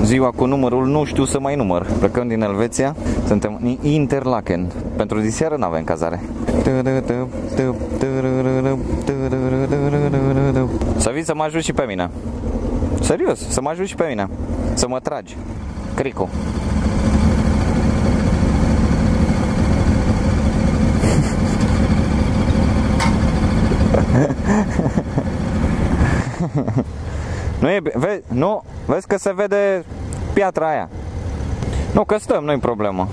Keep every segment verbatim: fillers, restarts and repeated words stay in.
ziua cu numărul, nu știu să mai număr. Plecăm din Elveția, suntem în Interlaken. Pentru diseară n-avem cazare. Să vii să mă ajut și pe mine. Serios, să mă ajut și pe mine. Să mă tragi Cricu. Nu e, vezi, nu, vezi că se vede piatra aia. Nu, că stăm, nu-i problemă.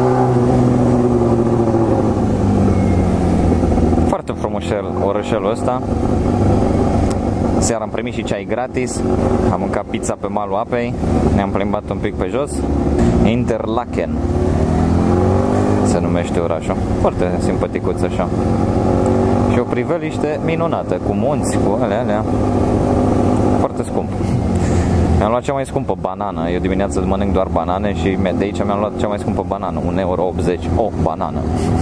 Foarte frumos orășelul ăsta. Seara am primit și ceai gratis. Am mâncat pizza pe malul apei. Ne-am plimbat un pic pe jos. Interlaken se numește orașul. Foarte simpaticuț așa. Și o priveliște minunată, cu munți, cu alea, alea. Foarte scump. Mi-am luat cea mai scumpă banană. Eu dimineața mănânc doar banane și de aici mi-am luat cea mai scumpă banană, un euro optzeci. O banană.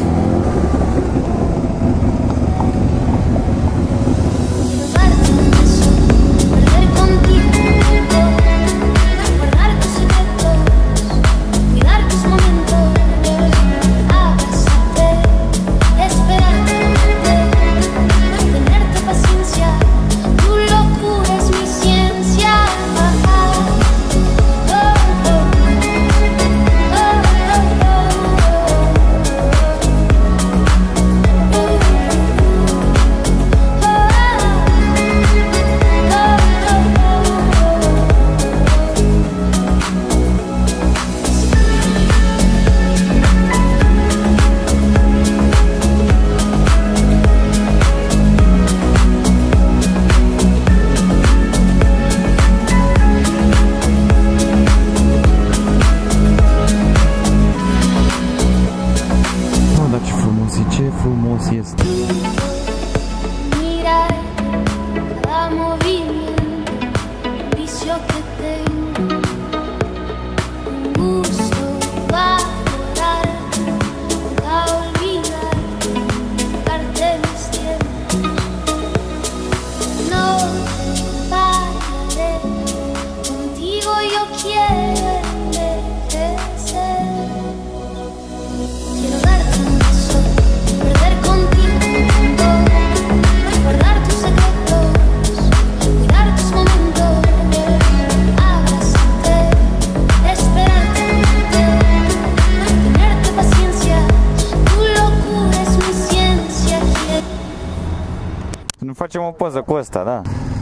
Facem o poză cu ăsta, da?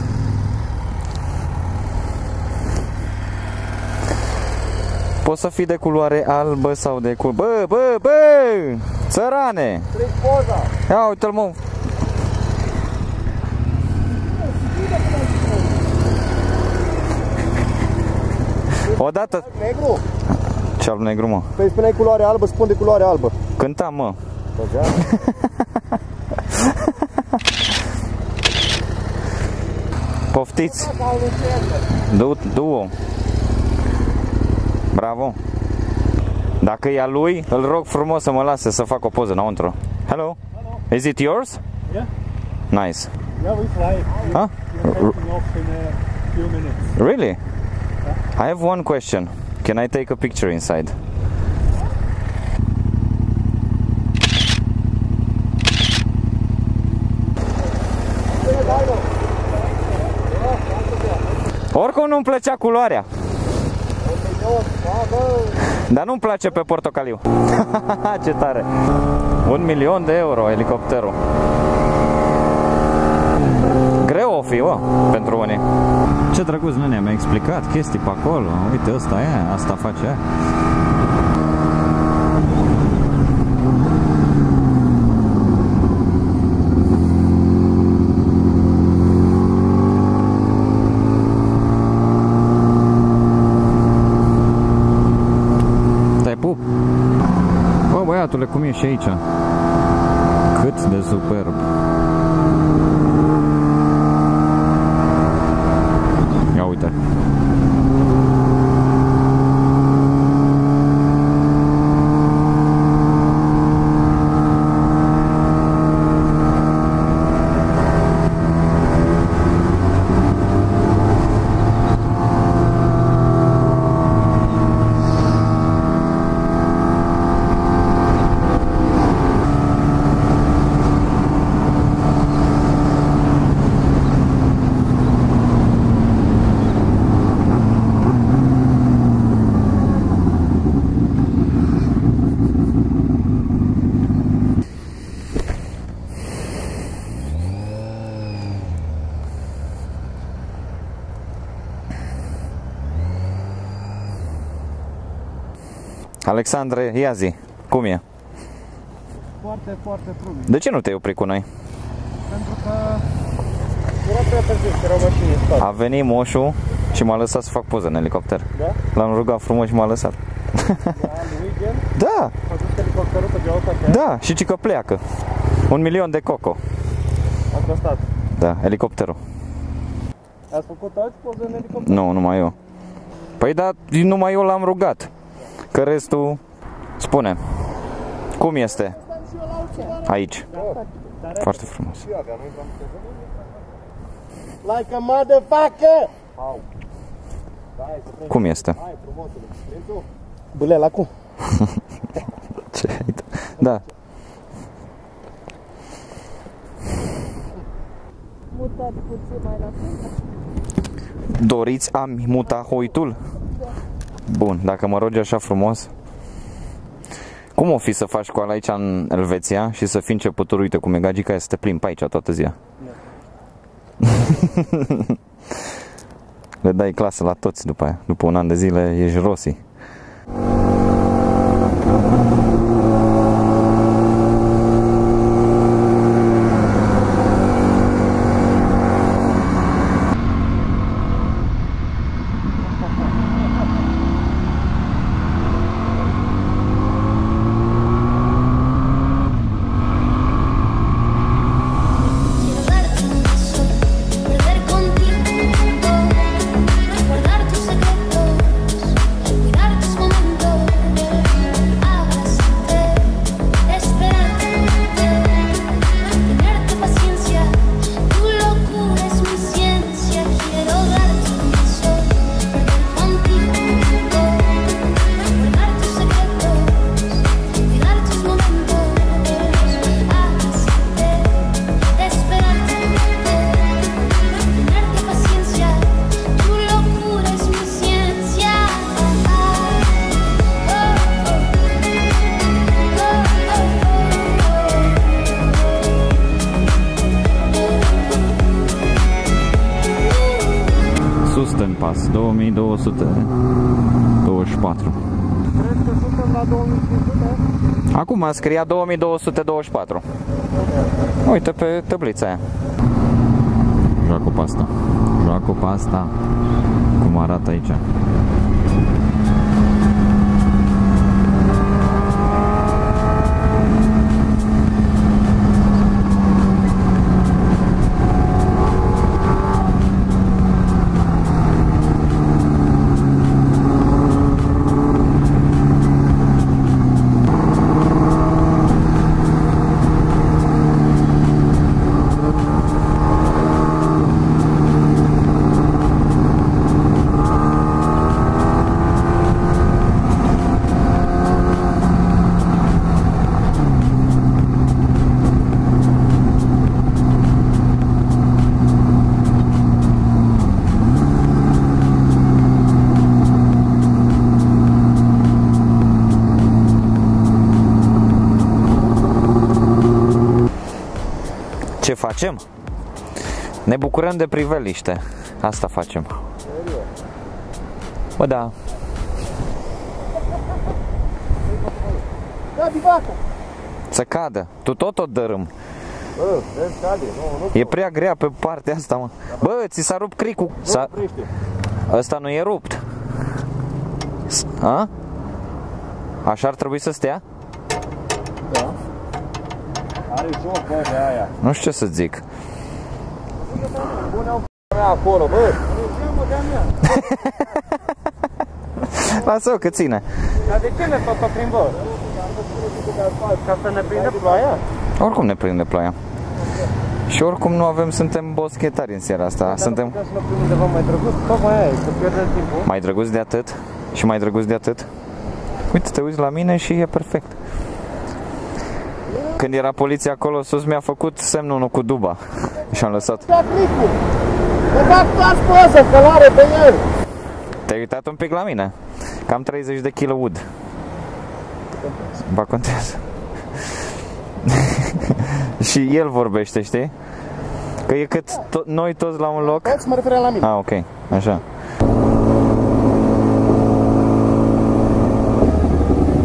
Poți să fii de culoare albă sau de culoare... Bă, bă, bă! Țărane! Treci poza! Ia uite-l, mă! Odată... Negru? Ce alb negru, mă? Păi spuneai culoare albă, spun de culoare albă. Cântam, mă! Poftiți! Du-o! Bravo! Dacă e a lui, îl rog frumos să mă lase să fac o poză înăuntru. Hello? Hello. Is it yours? Yeah. Nice. Yeah, we fly. Huh? We're taking off in a few minutes. Really? Yeah. I have one question. Can I take a picture inside? Oricum nu-mi plăcea culoarea. Dar nu-mi place pe portocaliu. Ce tare. Un milion de euro elicopterul. Greu o fi, bă, pentru unii. Ce drăguț, nene, mi-a explicat chestii pe acolo. Uite, ăsta e, asta face aia. Băiatule, cum e și aici? Cât de superb! Ia uite! Alexandre, ia zi, cum e? Foarte, foarte frumos. De ce nu te-ai oprit cu noi? Pentru că era prea târziu, erau mașini în spate. A venit moșul și m-a lăsat să fac poză în elicopter. Da? L-am rugat frumos și m-a lăsat. Da, lui Gen? Da, A dus elicopterul pe geaua ta? da, și ci că pleacă. Un milion de coco. A costat. Da, elicopterul. Ați făcut alți poze în elicopter? Nu, numai eu. Păi da, numai eu l-am rugat. Că restul... Spune, cum este aici? Foarte frumos. Like a motherfucker! Cum este? Băle, la cum? Ce ai dat? Da. Mutat puțin mai la stânga. Doriți a muta hoitul? Bun, dacă mă rogi așa frumos. Cum o fi să faci școală aici în Elveția și să fii începător, uite cum e gagica, să te plimbi pe aici toată ziua? Le dai clasă la toți după aia. După un an de zile ești Rossi. Pas două mii două sute douăzeci și patru. Crezi că suntem la două mii cinci sute? Acum scria două mii două sute douăzeci și patru. Uite pe tablița aia. Joacă pe asta. Joacă pe asta. Cum arată aici. Ce facem? Ne bucurăm de priveliște. Asta facem. Bă, da. Să cadă. Tu tot o dărâm. Bă, vezi, cade. Nu, nu. E prea grea pe partea asta, mă. Bă, ți s-a rupt cricul. S-a... Ăsta nu e rupt. A? Așa ar trebui să stea? Da. Are joc, bă, de aia. Nu știu ce să zic. Pune-o mea acolo, bă. Nu-i de-a mea. Lasă-o că ține. Dar de ce ne fac prin bă? Ca să ne prinde ploaia? Oricum ne prinde ploaia. Și oricum nu avem, suntem boschetari în seara asta. Dar Suntem nu putem să ne prindem undeva mai drăguț? Tocmai aia e, să pierdem timpul. mai drăguț de atât și mai drăguț de atât. Uite, te uiți la mine și e perfect. Când era poliția acolo sus, mi-a făcut semnul unul cu duba și am lăsat. Da, clicul! Mă fac toți poză, că l-are pe el! Te-ai uitat un pic la mine? Cam treizeci de kilo wood. Ba contează. Și el vorbește, știi? Că e cât to- noi toți la un loc. Toți mă refeream la mine. Ah, ok, așa.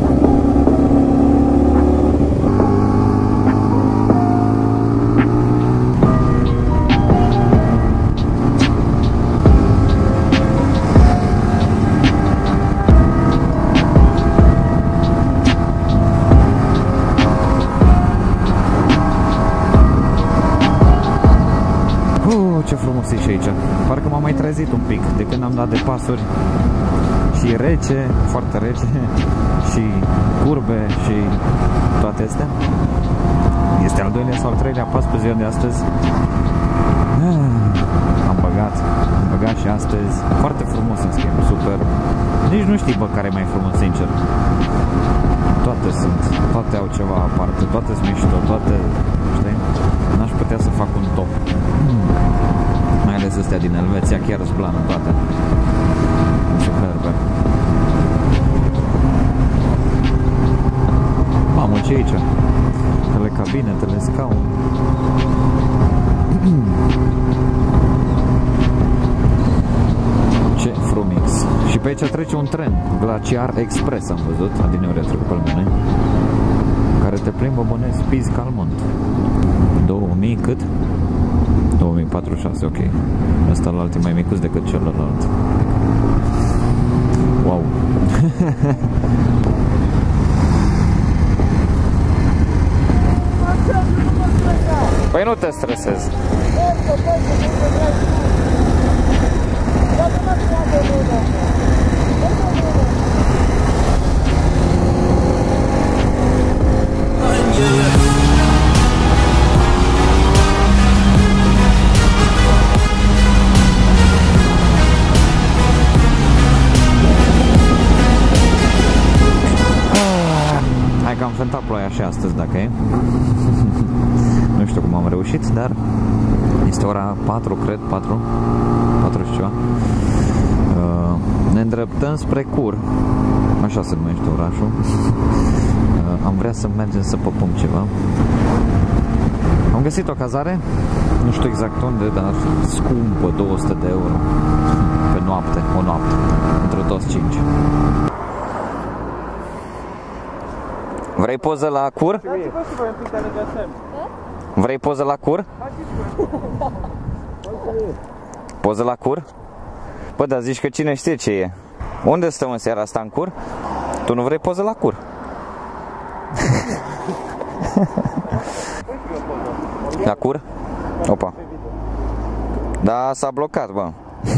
frumusețe și aici. Parcă m-am mai trezit un pic de când am dat de pasuri. Și rece, foarte rece. Și curbe și toate astea. Este al doilea sau al treilea pas pe ziua de astăzi. Am băgat, am băgat și astăzi. Foarte frumos, în schimb, super. Nici nu știi, bă, care e mai frumos, sincer. Toate sunt, toate au ceva aparte, toate sunt mișto, toate, știi? N-aș putea să fac un top. Mai ales astea din Elveția, chiar îți plană toate. Superbe. Mamă, ce aici? Telecabine, telescaun. Ce frumix. Și pe aici trece un tren, Glaciar Express, am văzut, adineori a trecut pe mine, care te plimbă bănesc Piz Calmont. două mii cât? două mii patruzeci și șase, ok. Ăsta la alt e mai micuț decât celălalt. Wow. Păi nu te stresezi. Hai că am fentat ploaia și astăzi, dacă e. Nu știu cum am reușit, dar este ora patru, cred, patru, patru și ceva. Uh, ne îndreptăm spre Cur, așa se numește orașul. Uh, am vrea să mergem să păpăm ceva. Am găsit o cazare, nu știu exact unde, dar scumpă, două sute de euro pe noapte, o noapte, între toți cinci. Vrei poză la Cur? Vrei poză la Cur? Poză la Cur? Bă, dar zici că cine știe ce e. Unde stăm în seara asta, în Cur? Tu nu vrei poză la Cur? La Cur? Opa. Da, s-a blocat, bă.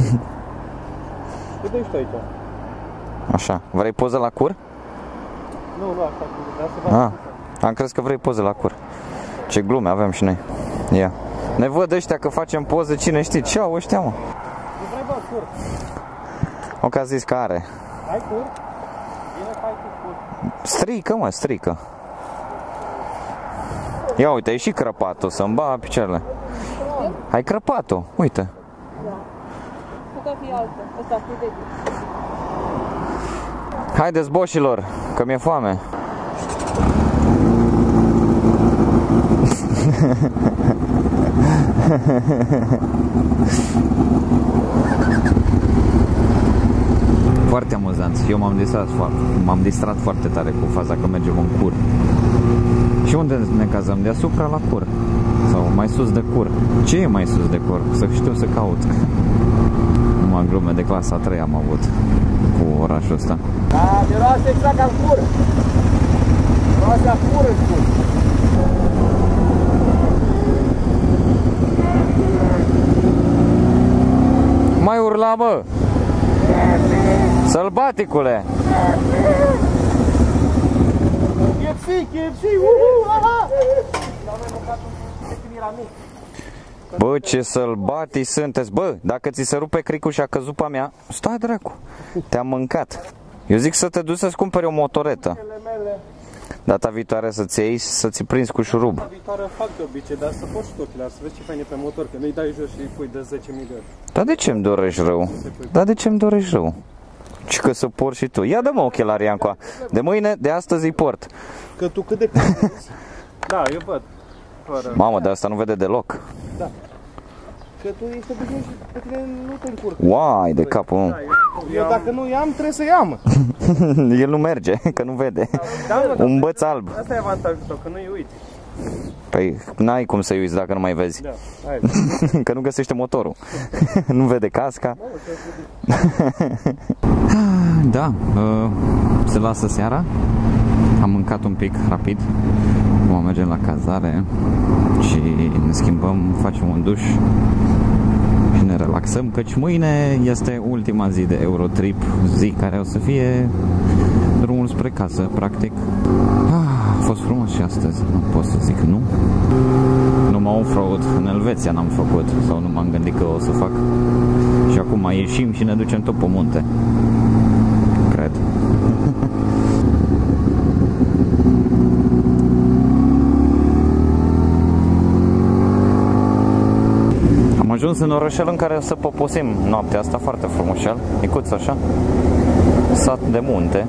Cât ești aici? Așa. Vrei poză la Cur? Nu, nu, așa, dar se va... Ah, am crezut că vrei poză la Cur. Ce glume avem și noi. Ia. Ne văd ăștia că facem poze, cine știe ce au ăștia, mă. Nu vrei, bă, Cur? O, că a zis că are. Hai Cur? Bine, hai cu Cur. Strică, mă, strică. Ia uite, e și crăpatul, să-mi ba picioarele. Hai crăpatul, uite. Putea fi altă. Ăsta, fi vechi. Haideți, boșilor, că mi-e foame. Foarte amuzant. Eu m-am distrat foarte, m-am distrat foarte tare cu faza că mergem în Cur. Și unde ne cazăm? Deasupra la Cur. Sau mai sus de Cur. Ce e mai sus de Cur? Să știu să caut. Numai glume de clasa a treia am avut cu orașul ăsta. Da, miroase exact ca în Cur. Miroase a Cur în Cur. Mai urla, bă! Sălbaticule! K F C, K F C, uhu, aha! N-am mai mâncat un de când era mic. Bă, ce sălbatici sunteți! Bă, dacă ți se rupe cricul și a căzut pe-a mea, stai dracu! Te-am mâncat! Eu zic să te duci să-ți cumperi o motoretă. Data viitoare să-ți iei și să-ți prinzi cu șurub. Data viitoare fac de obicei, dar să poți și tot ochelari, să vezi ce fain e pe motor, că nu-i dai jos și îi pui de zece mii de euro. Dar de ce-mi dorești rău? Dar de ce-mi dorești rău? Și că să porți și tu. Ia dă-mă ochelarii Iancoa. De mâine, de astăzi îi port. Că tu cât de cât da, eu văd. Fără. Mamă, de asta nu vede deloc. Da. Că tu ești obișnuit și pe tine nu te încurcă. Uai, de capul. Da, eu, eu dacă nu i-am, trebuie să i-am. El nu merge, că nu vede. Da, mă, un băț alb. Asta e avantajul tău, că nu-i uiți. Păi n-ai cum să-i uiți dacă nu mai vezi. Da, hai. Că nu găsește motorul. Nu vede casca. Da, se lasă seara. Am mâncat un pic rapid. Acum mergem la cazare și ne schimbăm, facem un duș și ne ne relaxăm, căci mâine este ultima zi de Eurotrip, zi care o să fie drumul spre casă, practic. Ah, a fost frumos și astăzi, nu pot să zic nu. Numai off-road în Elveția n-am făcut, sau nu m-am gândit că o să fac. Și acum ieșim și ne ducem tot pe munte. Cred. Am ajuns în orășel în care o să poposim noaptea asta, foarte frumușel, micuț așa, sat de munte.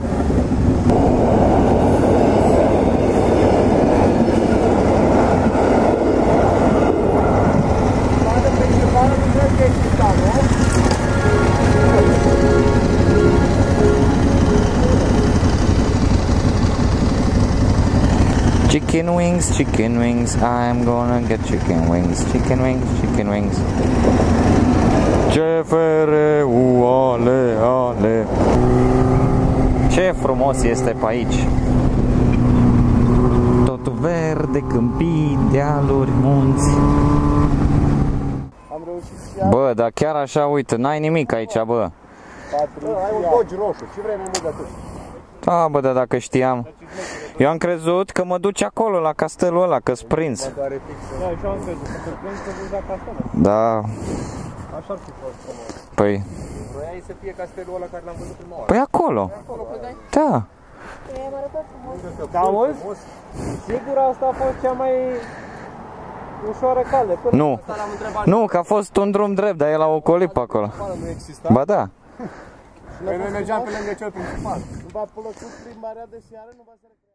Chicken wings, chicken wings, I'm gonna get chicken wings, chicken wings, chicken wings. Ce fere, ale, ale. Ce frumos este pe aici. Totul verde, câmpii, dealuri, munți. Am reușit și Bă, dar chiar așa, uite, n-ai nimic aici, bă. bă, ai un Dodge roșu, ce vrei mai mult de atât? Da, bă, dar dacă știam. Eu am crezut că mă duce acolo, la castelul ăla, că-s prins. Da, și am crezut, că prins să duci la castelul. Da. Așa ar fi fost frumos. Păi... Vroiai să fie castelul ăla care l-am văzut prima oară. Păi acolo. Acolo credeai? Da. I-am arătat frumos. Da, auzi? Sigur asta a fost cea mai ușoară cale. Până Nu. asta l-am întrebat. Nu, că a fost un drum drept, dar el a ocolit pe acolo. Nu exista. Ba da. Noi mergeam pe lângă cel principal. Nu v-a plăcut primarea de seară? Nu v-a